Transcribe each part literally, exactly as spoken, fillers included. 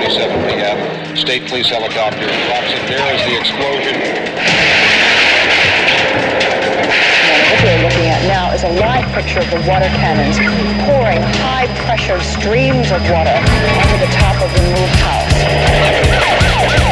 thirty-seven p m State police helicopter drops it. There is the explosion. What we're looking at now is a live picture of the water cannons pouring high-pressure streams of water onto the top of the moved house.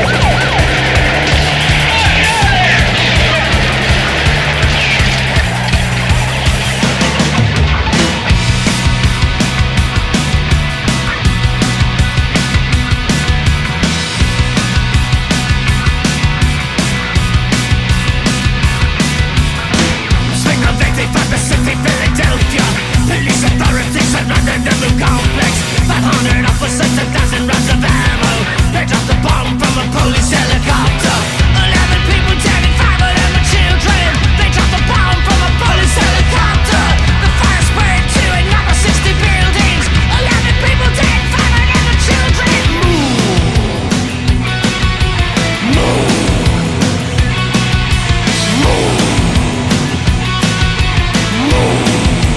Police authorities surrounded the blue complex. five hundred officers, a thousand rounds of ammo. They dropped a bomb from a police helicopter. Eleven people dead and five of them were children. They dropped a bomb from a police helicopter. The fire spread to another sixty buildings. Eleven people dead, five of them were children. Move. Move. Move. Move.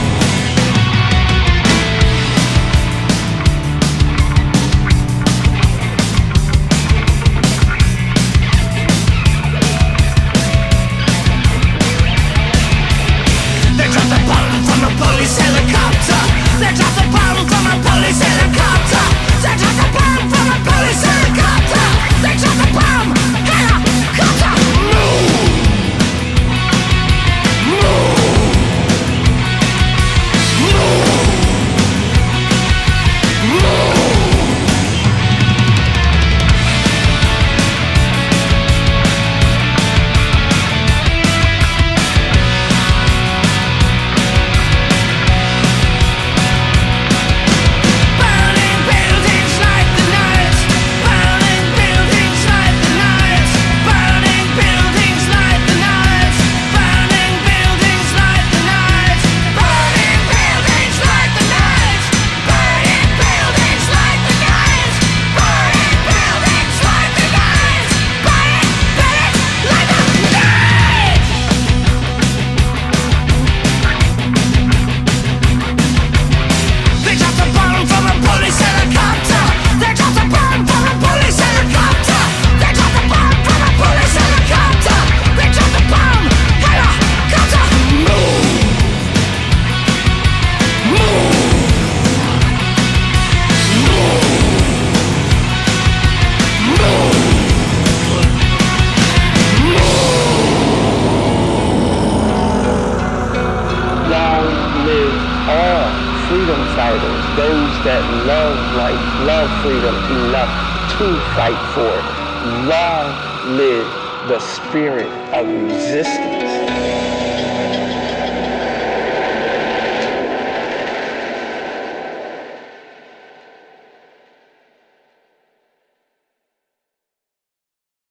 Police helicopter. They dropped a bomb from a police helicopter. They dropped a bomb from a police helicopter. They dropped a bomb. Helicopter. Move. Move. Move. Move. Freedom fighters, those that love life, love freedom enough to fight for it. Long live the spirit of resistance.